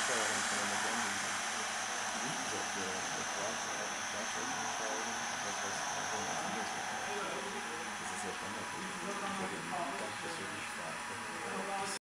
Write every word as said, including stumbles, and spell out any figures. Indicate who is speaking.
Speaker 1: Steuerung von der modernen Musik.
Speaker 2: Mhm.
Speaker 1: Also für, für Chord, Schlagzeugsteuerung, das was Ton als Windows macht. Das ist ja Standard.